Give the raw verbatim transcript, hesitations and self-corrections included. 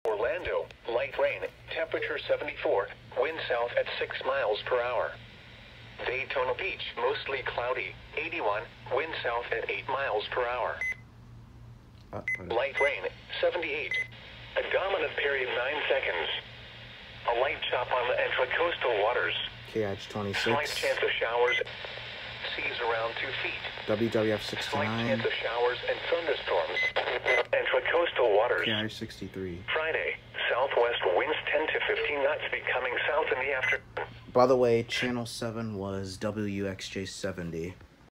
Orlando, light rain, temperature seventy-four, wind south at six miles per hour. Daytona Beach, mostly cloudy, eighty-one, wind south at eight miles per hour. Uh, Light rain, seventy-eight. A dominant period, nine seconds. A light chop on the intracoastal waters. K H twenty-six. Slight chance of showers. Seas around two feet. W W F Slight sixty-nine. chance of showers and thunderstorms. Intracoastal waters. K H sixty-three. Friday, southwest winds ten to fifteen knots becoming south in the afternoon. By the way, channel seven was W X J seventy.